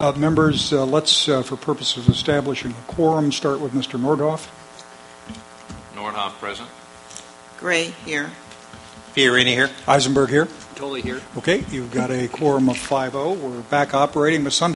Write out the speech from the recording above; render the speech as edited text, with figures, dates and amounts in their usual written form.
Members, let's, for purposes of establishing a quorum, start with Mr. Nordhoff. Nordhoff present. Gray here. Fiorini here. Eisenberg here. Totally here. Okay, you've got a quorum of 5-0. We're back operating. Ms. Sunday.